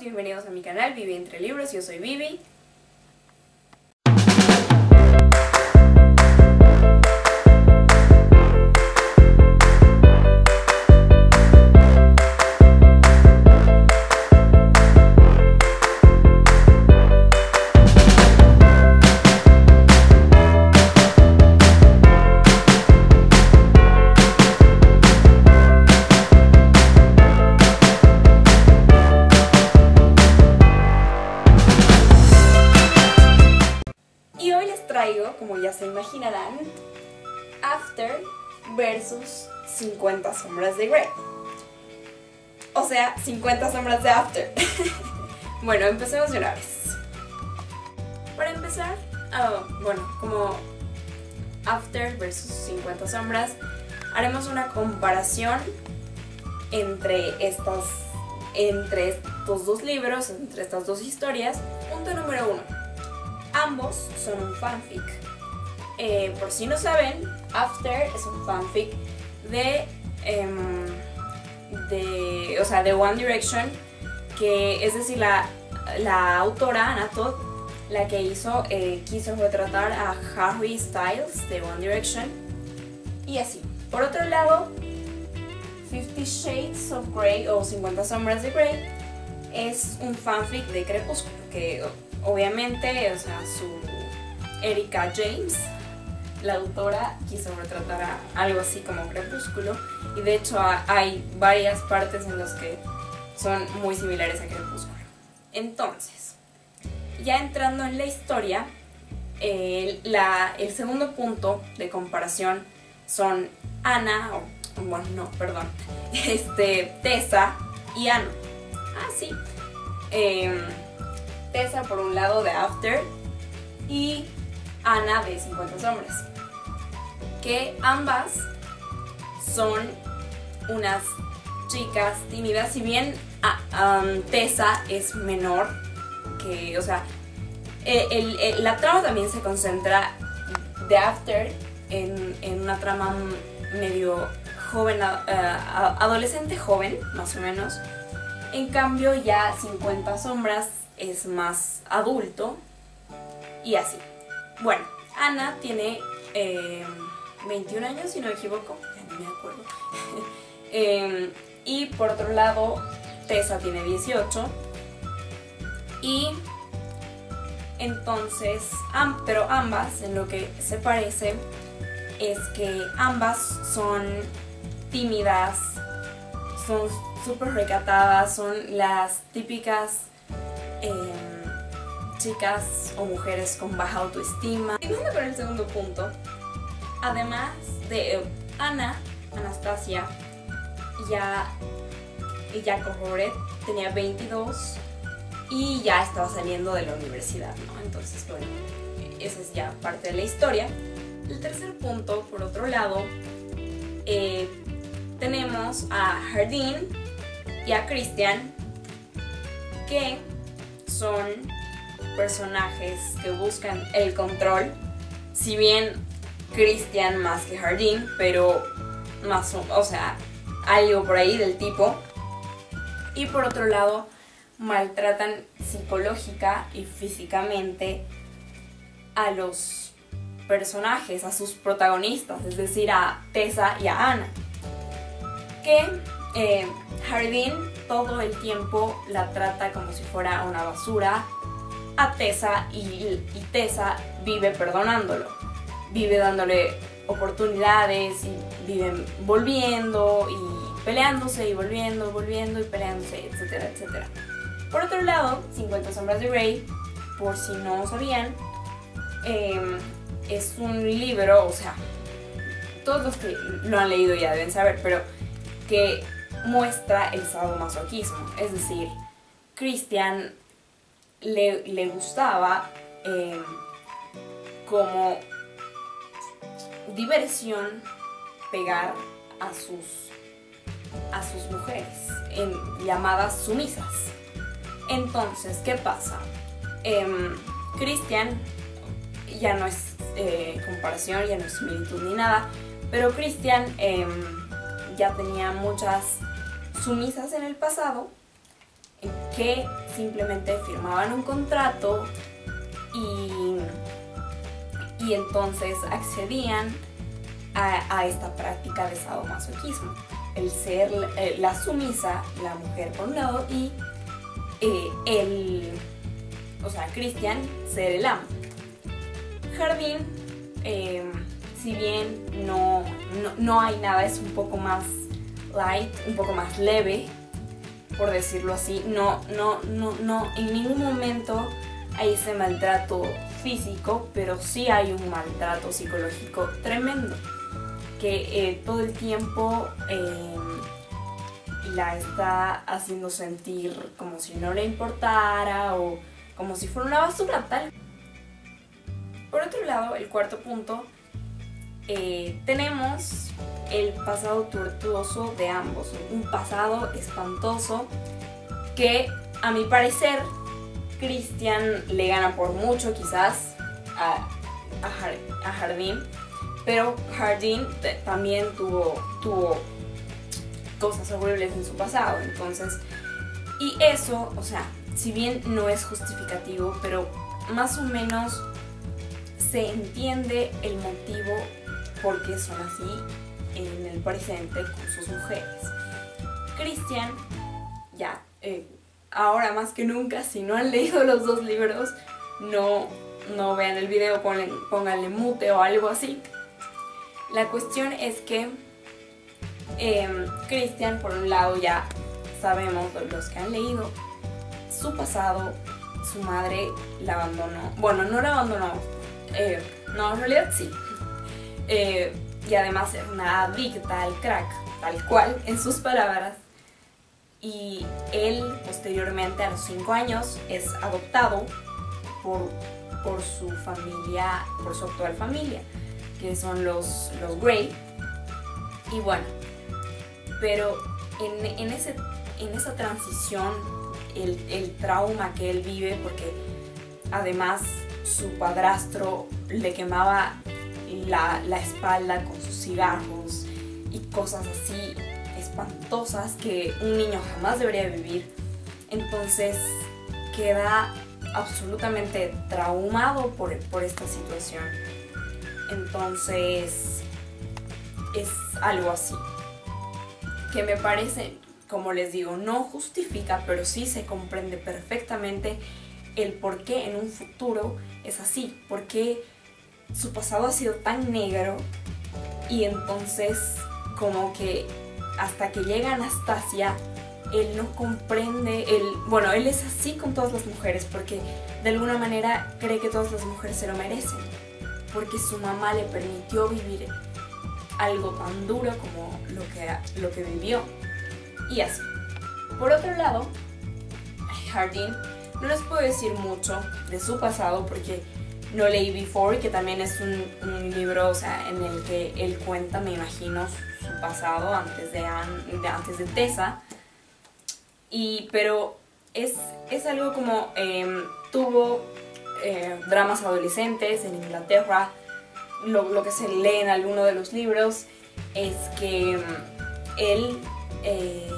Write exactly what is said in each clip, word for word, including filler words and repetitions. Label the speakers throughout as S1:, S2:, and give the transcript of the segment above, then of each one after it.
S1: bienvenidos a mi canal Vivi Entre Libros, yo soy Vivi. Y hoy les traigo, como ya se imaginarán, After versus cincuenta sombras de Grey. O sea, cincuenta sombras de After. Bueno, empecemos de una vez. Para empezar, uh, bueno, como After versus cincuenta sombras, haremos una comparación entre estas, entre estos dos libros, entre estas dos historias. Punto número uno. Ambos son un fanfic. Eh, por si no saben, After es un fanfic de, um, de, o sea, de One Direction, que es decir, la, la autora Anna Todd, la que hizo, eh, quiso retratar a Harry Styles de One Direction, y así. Por otro lado, Fifty Shades of Grey o cincuenta sombras de Grey es un fanfic de Crepúsculo, que obviamente, o sea, su Erika James, la autora, quiso retratar a algo así como Crepúsculo, y de hecho hay varias partes en las que son muy similares a Crepúsculo. Entonces, ya entrando en la historia, eh, la, el segundo punto de comparación son Anna, o, bueno, no, perdón, este, Tessa y Anna. Ah, sí. Eh, Tessa por un lado de After y Anna de cincuenta sombras, que ambas son unas chicas tímidas. Si bien uh, um, Tessa es menor que, o sea, el, el, la trama también se concentra de After en, en una trama medio joven, uh, adolescente joven, más o menos. En cambio ya cincuenta sombras es más adulto y así. Bueno, Anna tiene eh, veintiún años, si no me equivoco, ya no me acuerdo. eh, y por otro lado, Tessa tiene dieciocho. Y entonces, am, pero ambas, en lo que se parece, es que ambas son tímidas, son súper recatadas, son las típicas Eh, chicas o mujeres con baja autoestima. Siguiendo con el segundo punto, además de eh, Anna, Anastasia, ya, ya corroboré, tenía veintidós y ya estaba saliendo de la universidad, ¿no? Entonces, bueno, esa es ya parte de la historia. El tercer punto, por otro lado, eh, tenemos a Jardine y a Christian, que son personajes que buscan el control, si bien Christian más que Jardine, pero más, o sea, algo por ahí del tipo. Y por otro lado, maltratan psicológica y físicamente a los personajes, a sus protagonistas, es decir, a Tessa y a Anna. Que eh, Jardine todo el tiempo la trata como si fuera una basura a Tessa, y, y Tessa vive perdonándolo, vive dándole oportunidades y viven volviendo y peleándose y volviendo, volviendo y peleándose, etcétera, etcétera. Por otro lado, cincuenta sombras de Grey, por si no sabían, eh, es un libro, o sea, todos los que lo han leído ya deben saber, pero que muestra el sadomasoquismo, es decir, Christian le, le gustaba eh, como diversión pegar a sus, a sus mujeres, en, llamadas sumisas. Entonces, ¿qué pasa? Eh, Christian ya no es eh, comparación, ya no es similitud ni nada, pero Christian eh, ya tenía muchas sumisas en el pasado que simplemente firmaban un contrato y, y entonces accedían a, a esta práctica de sadomasoquismo. El ser eh, la sumisa, la mujer por un lado, y eh, el, o sea, Christian ser el amo. Jardín, eh, si bien no, no, no hay nada, es un poco más light, un poco más leve, por decirlo así. No, no, no, no, en ningún momento hay ese maltrato físico, pero sí hay un maltrato psicológico tremendo, que eh, todo el tiempo eh, la está haciendo sentir como si no le importara o como si fuera una basura tal. Por otro lado, el cuarto punto, eh, tenemos el pasado tortuoso de ambos, un pasado espantoso que, a mi parecer, Christian le gana por mucho quizás a, a, Jar a Jardín, pero Jardín también tuvo, tuvo cosas horribles en su pasado, entonces, y eso, o sea, si bien no es justificativo, pero más o menos se entiende el motivo por qué son así en el presente con sus mujeres. Christian, ya, eh, ahora más que nunca, si no han leído los dos libros, no, no vean el video, ponle, pónganle mute o algo así. La cuestión es que eh, Christian, por un lado, ya sabemos, los que han leído, su pasado, su madre la abandonó. Bueno, no la abandonó, eh, no, en realidad sí. Eh, y además era una adicta al crack, tal cual, en sus palabras. Y él, posteriormente, a los cinco años, es adoptado por, por su familia, por su actual familia, que son los, los Grey. Y bueno, pero en, en, ese, en esa transición, el, el trauma que él vive, porque además su padrastro le quemaba la, la espalda con sus cigarros y cosas así espantosas que un niño jamás debería vivir, entonces queda absolutamente traumado por, por esta situación. Entonces es algo así que me parece, como les digo, no justifica, pero sí se comprende perfectamente el por qué en un futuro es así, porque su pasado ha sido tan negro y entonces como que hasta que llega Anastasia, él no comprende, él, bueno, él es así con todas las mujeres porque de alguna manera cree que todas las mujeres se lo merecen, porque su mamá le permitió vivir algo tan duro como lo que, lo que vivió, y así. Por otro lado, Jardín, no les puedo decir mucho de su pasado porque no leí Before, que también es un, un libro, o sea, en el que él cuenta, me imagino, su, su pasado antes de, An, de, antes de Tessa. Y, pero es, es algo como, eh, tuvo eh, dramas adolescentes en Inglaterra. Lo, lo que se lee en alguno de los libros es que um, él eh,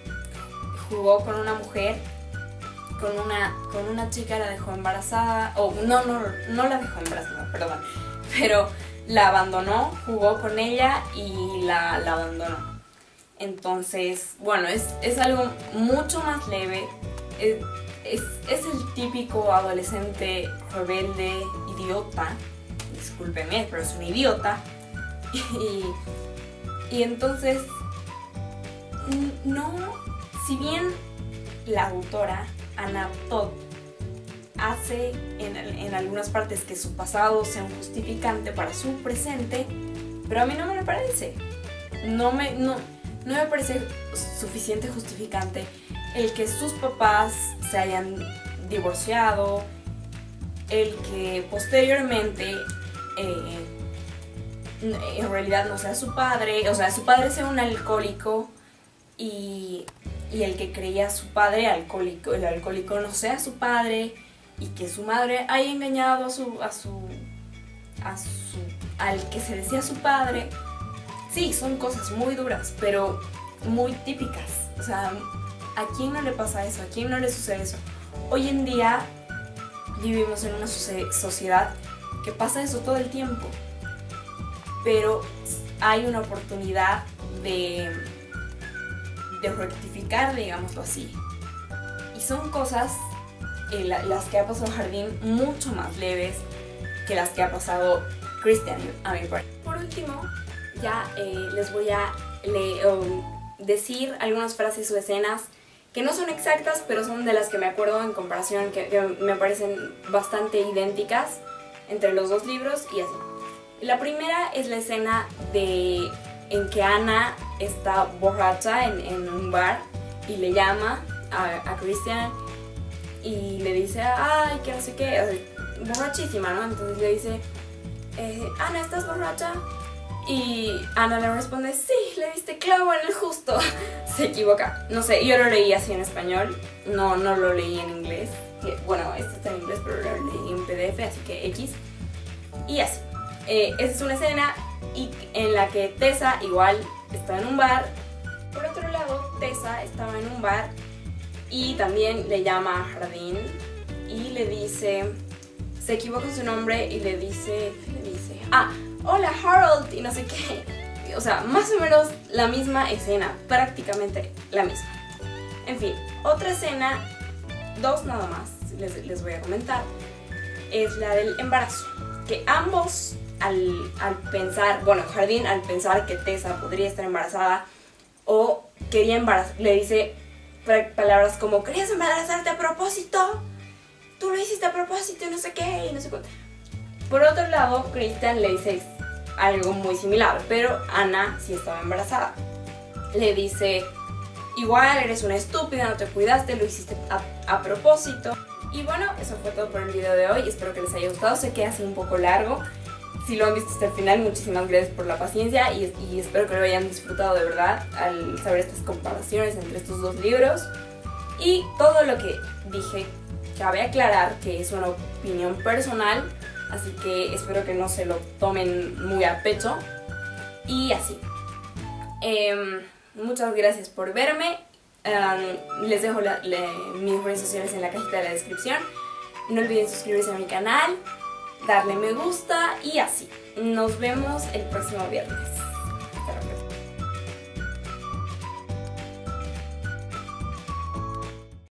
S1: jugó con una mujer, con una, con una chica, la dejó embarazada, o no, no, no la dejó embarazada, perdón, pero la abandonó, jugó con ella y la, la abandonó. Entonces, bueno, es, es algo mucho más leve, es, es, es el típico adolescente rebelde, idiota, discúlpeme, pero es un idiota, y, y entonces, no, si bien la autora Anna Todd hace en, en algunas partes que su pasado sea un justificante para su presente, pero a mí no me lo parece. No me, no, no me parece suficiente justificante el que sus papás se hayan divorciado, el que posteriormente eh, en realidad no sea su padre, o sea, su padre sea un alcohólico y... y el que creía a su padre alcohólico, el alcohólico no sea su padre, y que su madre haya engañado a su, a su, a su, al que se decía su padre. Sí, son cosas muy duras, pero muy típicas. O sea, ¿a quién no le pasa eso? ¿A quién no le sucede eso? Hoy en día vivimos en una sociedad que pasa eso todo el tiempo, pero hay una oportunidad de, de rectificar, digámoslo así. Y son cosas, eh, la, las que ha pasado Jardín, mucho más leves que las que ha pasado Christian, a mi parecer. Por último, ya eh, les voy a le, um, decir algunas frases o escenas que no son exactas, pero son de las que me acuerdo en comparación, que, que me parecen bastante idénticas entre los dos libros y así. La primera es la escena de, en que Anna está borracha en, en un bar y le llama a, a Christian y le dice, ay, que no sé qué, borrachísima, ¿no? Entonces le dice, eh, Ana, ¿estás borracha? Y Ana le responde, sí, le diste clavo en el justo. Se equivoca. No sé, yo lo leí así en español, no, no lo leí en inglés. Que, bueno, este está en inglés, pero lo leí en P D F, así que X. Y así. Eh, esa es una escena y, en la que Tessa igual está en un bar. Por otro lado, Tessa estaba en un bar y también le llama a Jardín y le dice, se equivoca en su nombre y le dice, ¿qué le dice? Ah, hola Harold y no sé qué. O sea, más o menos la misma escena, prácticamente la misma. En fin, otra escena, dos nada más, les, les voy a comentar, es la del embarazo. Que ambos, al, al pensar, bueno, Jardín al pensar que Tessa podría estar embarazada o quería embarazar, le dice palabras como, ¿querías embarazarte a propósito? Tú lo hiciste a propósito y no sé qué, y no sé cuánto. Por otro lado, Christian le dice algo muy similar, pero Anna sí estaba embarazada. Le dice, igual eres una estúpida, no te cuidaste, lo hiciste a, a propósito. Y bueno, eso fue todo por el video de hoy, espero que les haya gustado, sé que hace un poco largo. Si lo han visto hasta el final, muchísimas gracias por la paciencia y, y espero que lo hayan disfrutado de verdad al saber estas comparaciones entre estos dos libros. Y todo lo que dije, cabe aclarar que es una opinión personal, así que espero que no se lo tomen muy a pecho. Y así. Eh, muchas gracias por verme. Um, les dejo la, la, mis redes sociales en la cajita de la descripción. No olviden suscribirse a mi canal, darle me gusta y así. Nos vemos el próximo viernes.